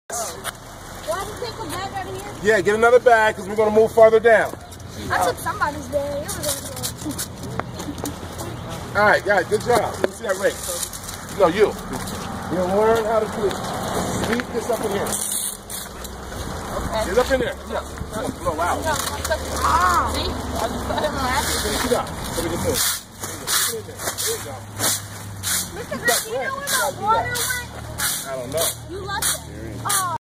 Why did you take a bag out of here? Yeah, get another bag because we're going to move farther down. I took somebody's bag. All right, guys, good job. Let me see that ring. No, you. You'll learn how to do it. Keep this up in here. Okay. Get up in there. Yeah. Blow out. See? I just put him around. Finish it up so we can move. There you go. Mr. Green, do you know where my water went? I don't know. You left it. Oh.